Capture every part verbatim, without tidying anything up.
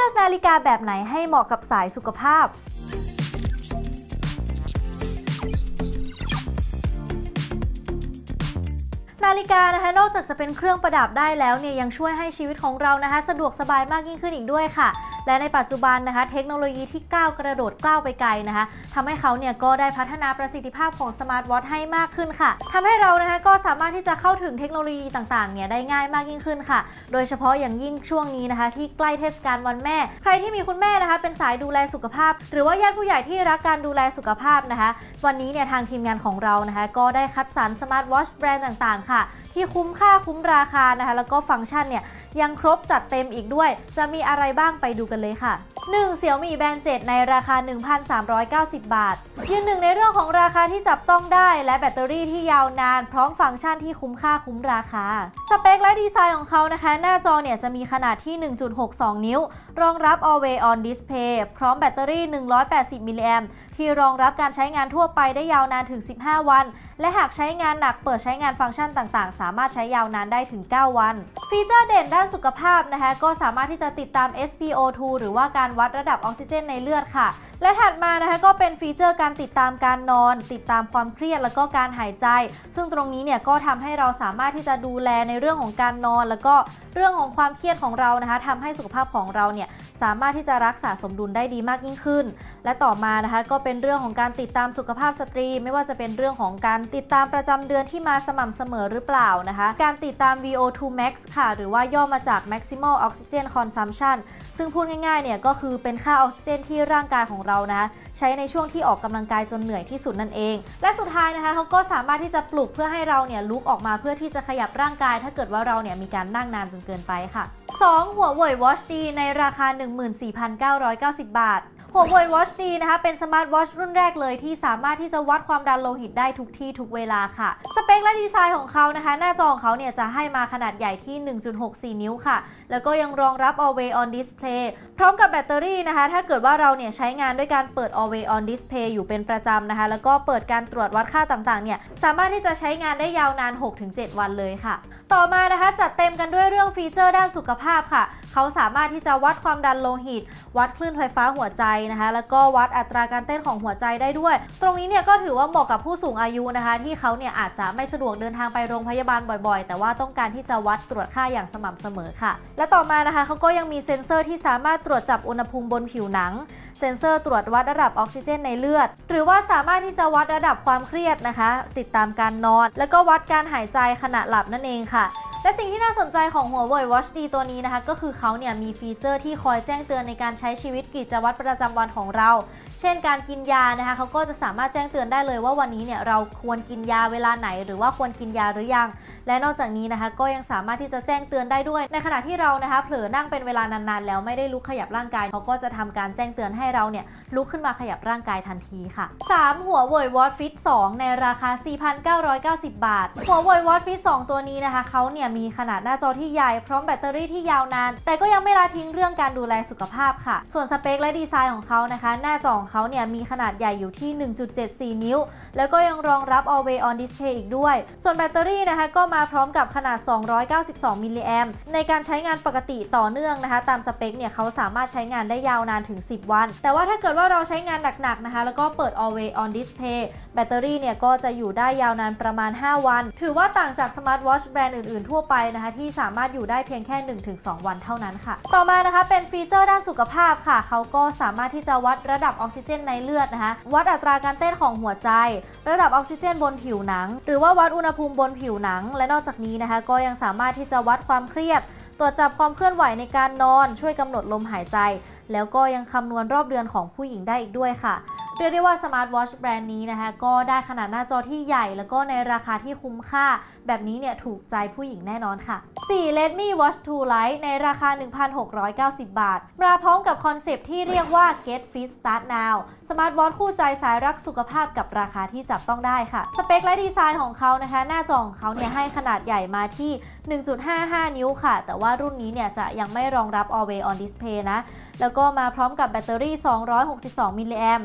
ลือกนาฬิกาแบบไหนให้เหมาะกับสายสุขภาพนาฬิกานะคะนอกจากจะเป็นเครื่องประดับได้แล้วเนี่ยยังช่วยให้ชีวิตของเรานะคะสะดวกสบายมากยิ่งขึ้นอีกด้วยค่ะและในปัจจุบันนะคะเทคโนโลยีที่ก้าวกระโดดก้าวไปไกลนะคะทำให้เขาเนี่ยก็ได้พัฒนาประสิทธิภาพของสมาร์ทวอทช์ให้มากขึ้นค่ะทำให้เรานะคะก็สามารถที่จะเข้าถึงเทคโนโลยีต่างๆเนี่ยได้ง่ายมากยิ่งขึ้นค่ะโดยเฉพาะอย่างยิ่งช่วงนี้นะคะที่ใกล้เทศกาลวันแม่ใครที่มีคุณแม่นะคะเป็นสายดูแลสุขภาพหรือว่าญาติผู้ใหญ่ที่รักการดูแลสุขภาพนะคะวันนี้เนี่ยทางทีมงานของเรานะคะก็ได้คัดสรรสมาร์ทวอทช์แบรนด์ต่างๆค่ะที่คุ้มค่าคุ้มราคานะคะแล้วก็ฟังก์ชันเนี่ยยังครบจัดเต็มอีกด้วยจะมีอะไรบ้างไปดูกันเลยค่ะ หนึ่ง Xiaomi Band เจ็ดในราคา หนึ่งพันสามร้อยเก้าสิบ บาทยืนหนึ่งในเรื่องของราคาที่จับต้องได้และแบตเตอรี่ที่ยาวนานพร้อมฟังก์ชันที่คุ้มค่าคุ้มราคาสเปคและดีไซน์ของเขานะคะหน้าจอเนี่ยจะมีขนาดที่ หนึ่งจุดหกสอง นิ้วรองรับ Always On Display พร้อมแบตเตอรี่ หนึ่งร้อยแปดสิบ มิลลิแอมป์ที่รองรับการใช้งานทั่วไปได้ยาวนานถึงสิบห้าวันและหากใช้งานหนักเปิดใช้งานฟังก์ชันต่างๆสามารถใช้ยาวนานได้ถึงเก้าวันฟีเจอร์เด่นด้านสุขภาพนะคะก็สามารถที่จะติดตาม เอส พี โอ ทู หรือว่าการวัดระดับออกซิเจนในเลือดค่ะและถัดมานะคะก็เป็นฟีเจอร์การติดตามการนอนติดตามความเครียดแล้วก็การหายใจซึ่งตรงนี้เนี่ยก็ทำให้เราสามารถที่จะดูแลในเรื่องของการนอนแล้วก็เรื่องของความเครียดของเรานะคะทำให้สุขภาพของเราเนี่ยสามารถที่จะรักษาสมดุลได้ดีมากยิ่งขึ้นและต่อมานะคะก็เป็นเรื่องของการติดตามสุขภาพสตรีไม่ว่าจะเป็นเรื่องของการติดตามประจำเดือนที่มาสม่ำเสมอหรือเปล่านะคะการติดตาม วี โอ ทู Max ค่ะหรือว่าย่อมาจาก Maximal Oxygen Consumption ซึ่งพูดง่ายๆเนี่ยก็คือเป็นค่าออกซิเจนที่ร่างกายของเรานะคะใช้ในช่วงที่ออกกำลังกายจนเหนื่อยที่สุดนั่นเองและสุดท้ายนะคะเขาก็สามารถที่จะปลุกเพื่อให้เราเนี่ยลุกออกมาเพื่อที่จะขยับร่างกายถ้าเกิดว่าเราเนี่ยมีการนั่งนานจนเกินไปค่ะ สอง Huawei Watch ดี ในราคา หนึ่งหมื่นสี่พันเก้าร้อยเก้าสิบ บาทHuawei Watch ดีนะคะเป็นสมาร์ทวอทช์รุ่นแรกเลยที่สามารถที่จะวัดความดันโลหิตได้ทุกที่ทุกเวลาค่ะสเปคและดีไซน์ของเขานะคะหน้าจอของเขาเนี่ยจะให้มาขนาดใหญ่ที่ หนึ่งจุดหกสี่ นิ้วค่ะแล้วก็ยังรองรับ Always On Display พร้อมกับแบตเตอรี่นะคะถ้าเกิดว่าเราเนี่ยใช้งานด้วยการเปิด Always On Display อยู่เป็นประจำนะคะแล้วก็เปิดการตรวจวัดค่าต่างๆเนี่ยสามารถที่จะใช้งานได้ยาวนาน หกถึงเจ็ด วันเลยค่ะต่อมานะคะจัดเต็มกันด้วยเรื่องฟีเจอร์ด้านสุขภาพค่ะเขาสามารถที่จะวัดความดันโลหิตวัดคลื่นไฟฟ้าหัวใจนะคะแล้วก็วัดอัตราการเต้นของหัวใจได้ด้วยตรงนี้เนี่ยก็ถือว่าเหมาะกับผู้สูงอายุนะคะที่เขาเนี่ยอาจจะไม่สะดวกเดินทางไปโรงพยาบาลบ่อยๆแต่ว่าต้องการที่จะวัดตรวจค่าอย่างสม่ำเสมอค่ะและต่อมานะคะเขาก็ยังมีเซ็นเซอร์ที่สามารถตรวจจับอุณหภูมิบนผิวหนังเซ็นเซอร์ตรวจวัดระดับออกซิเจนในเลือดหรือว่าสามารถที่จะวัดระดับความเครียดนะคะติดตามการนอนแล้วก็วัดการหายใจขณะหลับนั่นเองค่ะและสิ่งที่น่าสนใจของ Huawei Watch ดี ตัวนี้นะคะก็คือเขาเนี่ยมีฟีเจอร์ที่คอยแจ้งเตือนในการใช้ชีวิตกิจวัตรประจำวันของเราเช่นการกินยานะคะเขาก็จะสามารถแจ้งเตือนได้เลยว่าวันนี้เนี่ยเราควรกินยาเวลาไหนหรือว่าควรกินยาหรือยังและนอกจากนี้นะคะก็ยังสามารถที่จะแจ้งเตือนได้ด้วยในขณะที่เรานะคะเผลอนั่งเป็นเวลานานๆแล้วไม่ได้ลุกขยับร่างกายเขาก็จะทำการแจ้งเตือนให้เราเนี่ยลุกขึ้นมาขยับร่างกายทันทีค่ะ สาม Huawei Watch Fit สอง ในราคา สี่พันเก้าร้อยเก้าสิบ บาท Huawei Watch Fit สอง ตัวนี้นะคะเขาเนี่ยมีขนาดหน้าจอที่ใหญ่พร้อมแบตเตอรี่ที่ยาวนานแต่ก็ยังไม่ละทิ้งเรื่องการดูแลสุขภาพค่ะส่วนสเปคและดีไซน์ของเขานะคะหน้าจอของเขาเนี่ยมีขนาดใหญ่อยู่ที่ หนึ่งจุดเจ็ดสี่ นิ้วแล้วก็ยังรองรับ Always On Display อีกด้วยส่วนแบตเตอรี่นะคะก็มาพร้อมกับขนาดสองร้อยเก้าสิบสอง มิลลิแอมป์ในการใช้งานปกติต่อเนื่องนะคะตามสเปคเนี่ยเขาสามารถใช้งานได้ยาวนานถึงสิบวันแต่ว่าถ้าเกิดว่าเราใช้งานหนักๆนะคะแล้วก็เปิด Always On Display แบตเตอรี่เนี่ยก็จะอยู่ได้ยาวนานประมาณห้าวันถือว่าต่างจากสมาร์ทวอทช์แบรนด์อื่นๆทั่วไปนะคะที่สามารถอยู่ได้เพียงแค่ หนึ่งถึงสอง วันเท่านั้นค่ะต่อมานะคะเป็นฟีเจอร์ด้านสุขภาพค่ะเขาก็สามารถที่จะวัดระดับออกซิเจนในเลือดนะคะวัดอัตราการเต้นของหัวใจระดับออกซิเจนบนผิวหนังหรือว่าวัดอุณหภูมิบนผิวหนังและนอกจากนี้นะคะก็ยังสามารถที่จะวัดความเครียดตรวจจับความเคลื่อนไหวในการนอนช่วยกำหนดลมหายใจแล้วก็ยังคำนวณรอบเดือนของผู้หญิงได้อีกด้วยค่ะเรียกได้ว่าสมาร์ทวอทช์แบรนด์นี้นะคะก็ได้ขนาดหน้าจอที่ใหญ่แล้วก็ในราคาที่คุ้มค่าแบบนี้เนี่ยถูกใจผู้หญิงแน่นอนค่ะ สี่ Redmi Watch ทู Lite ในราคา หนึ่งพันหกร้อยเก้าสิบ บาทมาพร้อมกับคอนเซปต์ที่เรียกว่า Get Fit Start Now สมาร์ทวอทช์คู่ใจสายรักสุขภาพกับราคาที่จับต้องได้ค่ะสเปคและดีไซน์ของเขานะคะหน้าจอของเขาเนี่ยให้ขนาดใหญ่มาที่ หนึ่งจุดห้าห้า นิ้วค่ะแต่ว่ารุ่นนี้เนี่ยจะยังไม่รองรับ Always On Display นะแล้วก็มาพร้อมกับแบตเตอรี่สองร้อยหกสิบสองมิลลิแอมป์ซึ่งการ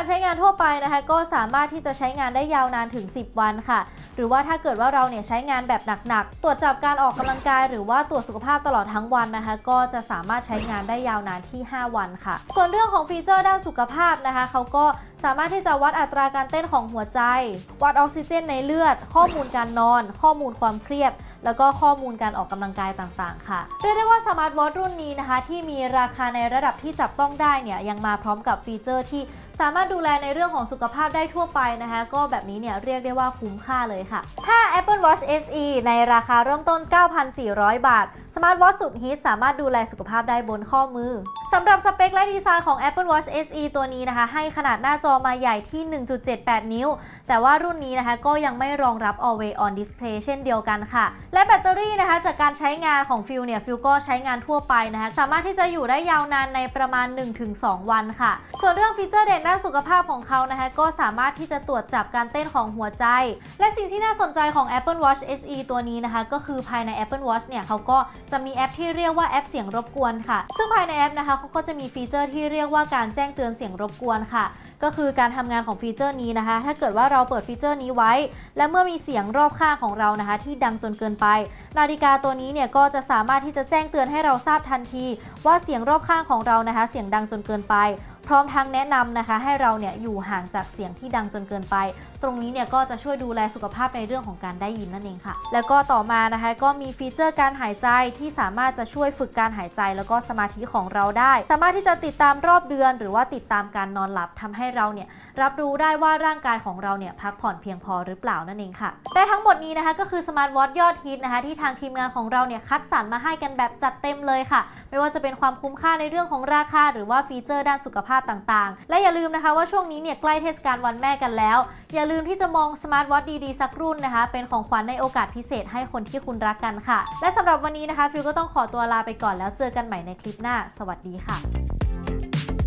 ใช้งานทั่วไปนะคะก็สามารถที่จะใช้งานได้ยาวนานถึงสิบวันค่ะหรือว่าถ้าเกิดว่าเราเนี่ยใช้งานแบบหนักๆตรวจจับการออกกำลังกายหรือว่าตรวจสุขภาพตลอดทั้งวันนะคะก็จะสามารถใช้งานได้ยาวนานที่ห้าวันค่ะส่วนเรื่องของฟีเจอร์ด้านสุขภาพนะคะเขาก็สามารถที่จะวัดอัตราการเต้นของหัวใจวัดออกซิเจนในเลือดข้อมูลการนอนข้อมูลความเครียดแล้วก็ข้อมูลการออกกำลังกายต่างๆค่ะเรียกได้ว่าสมาร์ทวอทรุ่นนี้นะคะที่มีราคาในระดับที่จับต้องได้เนี่ยยังมาพร้อมกับฟีเจอร์ที่สามารถดูแลในเรื่องของสุขภาพได้ทั่วไปนะคะก็แบบนี้เนี่ยเรียกได้ว่าคุ้มค่าเลยค่ะถ้า Apple Watch เอส อี ในราคาเริ่มต้น เก้าพันสี่ร้อย บาทสมาร์ทวอทสุดฮิตสามารถดูแลสุขภาพได้บนข้อมือสำหรับสเปคและดีไซน์ของ Apple Watch เอส อี ตัวนี้นะคะให้ขนาดหน้าจอมาใหญ่ที่ หนึ่งจุดเจ็ดแปด นิ้วแต่ว่ารุ่นนี้นะคะก็ยังไม่รองรับ Always On Display เช่นเดียวกันค่ะและแบตเตอรี่นะคะจากการใช้งานของฟิลเนี่ยฟิลก็ใช้งานทั่วไปนะคะสามารถที่จะอยู่ได้ยาวนานในประมาณ หนึ่งถึงสอง วันค่ะส่วนเรื่องฟีเจอร์เด่นด้านสุขภาพของเขานะคะก็สามารถที่จะตรวจจับการเต้นของหัวใจและสิ่งที่น่าสนใจของ Apple Watch เอส อี ตัวนี้นะคะก็คือภายใน Apple Watch เนี่ยเขาก็จะมีแอปที่เรียกว่าแอปเสียงรบกวนค่ะซึ่งภายในแอปนะคะเขาก็จะมีฟีเจอร์ที่เรียกว่าการแจ้งเตือนเสียงรบกวนค่ะก็คือการทำงานของฟีเจอร์นี้นะคะถ้าเกิดว่าเราเปิดฟีเจอร์นี้ไว้และเมื่อมีเสียงรอบข้างของเรานะคะที่ดังจนเกินไปนาฬิกาตัวนี้เนี่ยก็จะสามารถที่จะแจ้งเตือนให้เราทราบทันทีว่าเสียงรอบข้างของเรานะคะเสียงดังจนเกินไปพร้อมทั้งแนะนำนะคะให้เราเนี่ยอยู่ห่างจากเสียงที่ดังจนเกินไปตรงนี้เนี่ยก็จะช่วยดูแลสุขภาพในเรื่องของการได้ยินนั่นเองค่ะแล้วก็ต่อมานะคะก็มีฟีเจอร์การหายใจที่สามารถจะช่วยฝึกการหายใจแล้วก็สมาธิของเราได้สามารถที่จะติดตามรอบเดือนหรือว่าติดตามการนอนหลับทำให้เราเนี่ยรับรู้ได้ว่าร่างกายของเราเนี่ยพักผ่อนเพียงพอหรือเปล่านั่นเองค่ะแต่ทั้งหมดนี้นะคะก็คือสมาร์ทวอทยอดฮิตนะคะที่ทางทีมงานของเราเนี่ยคัดสรรมาให้กันแบบจัดเต็มเลยค่ะไม่ว่าจะเป็นความคุ้มค่าในเรื่องของราคาหรือว่าฟีเจอร์ด้านสุขภาพต่างๆและอย่าลืมนะคะว่าช่วงนี้เนี่ยใกล้เทศกาลวันแม่กันแล้วอย่าลืมที่จะมองสมาร์ทวอทดีๆสักรุ่นนะคะเป็นของขวัญในโอกาสพิเศษให้คนที่คุณรักกันค่ะและสำหรับวันนี้นะคะฟิวก็ต้องขอตัวลาไปก่อนแล้วเจอกันใหม่ในคลิปหน้าสวัสดีค่ะ